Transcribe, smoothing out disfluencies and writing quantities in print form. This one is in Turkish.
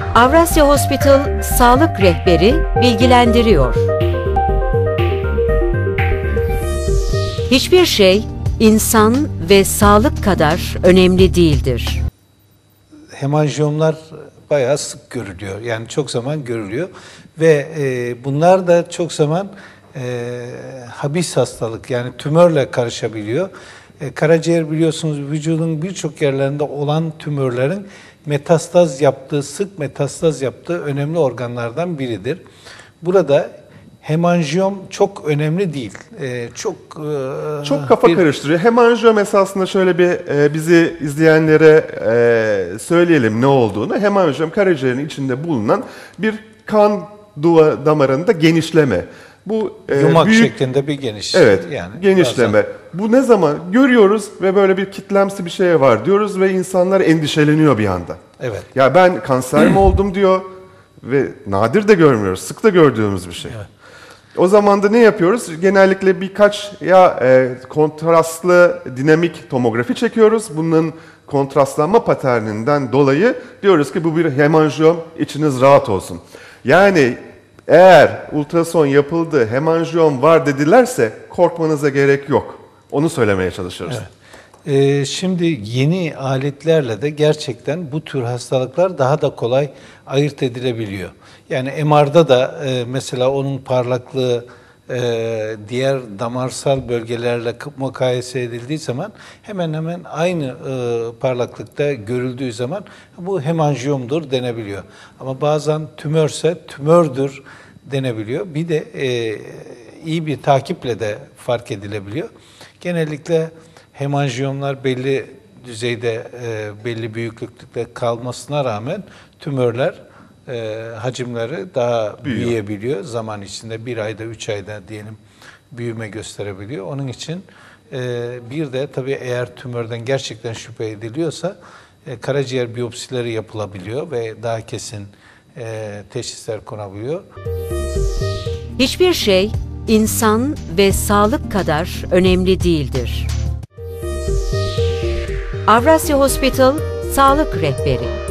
Avrasya Hospital Sağlık Rehberi bilgilendiriyor. Hiçbir şey insan ve sağlık kadar önemli değildir. Hemanjiyomlar bayağı sık görülüyor. Yani çok zaman görülüyor ve bunlar da çok zaman habis hastalık, yani tümörle karışabiliyor. Karaciğer biliyorsunuz vücudun birçok yerlerinde olan tümörlerin sık metastaz yaptığı önemli organlardan biridir. Burada hemanjiyom çok önemli değil. Çok kafa karıştırıyor. Hemanjiyom esasında şöyle bir bizi izleyenlere söyleyelim ne olduğunu. Hemanjiyom karaciğerin içinde bulunan bir kan damarında genişleme. Bu yumak şeklinde bir geniş. Evet, yani genişleme. bazen. Bu ne zaman görüyoruz ve böyle bir kitlemsi bir şey var diyoruz ve insanlar endişeleniyor bir anda. Evet. Ya ben kanser mi oldum diyor ve nadir de görmüyoruz, sık da gördüğümüz bir şey. Evet. O zaman da ne yapıyoruz? Genellikle birkaç kontrastlı dinamik tomografi çekiyoruz. Bunun kontrastlanma paterninden dolayı diyoruz ki bu bir hemanjiyom, içiniz rahat olsun. Yani eğer ultrason yapıldı, hemanjiyom var dedilerse korkmanıza gerek yok. Onu söylemeye çalışıyoruz. Evet. Şimdi yeni aletlerle de gerçekten bu tür hastalıklar daha da kolay ayırt edilebiliyor. Yani MR'da da mesela onun parlaklığı diğer damarsal bölgelerle mukayese edildiği zaman hemen hemen aynı parlaklıkta görüldüğü zaman bu hemanjiyomdur denebiliyor. Ama bazen tümörse tümördür denebiliyor. Bir de iyi bir takiple de fark edilebiliyor. Genellikle hemanjiyomlar belli düzeyde, belli büyüklükte kalmasına rağmen tümörler hacimleri daha büyüyebiliyor. Zaman içinde 1 ayda, 3 ayda diyelim büyüme gösterebiliyor. Onun için bir de tabii eğer tümörden gerçekten şüphe ediliyorsa karaciğer biyopsileri yapılabiliyor ve daha kesin teşhisler konabiliyor. Hiçbir şey insan ve sağlık kadar önemli değildir. Avrasya Hospital Sağlık Rehberi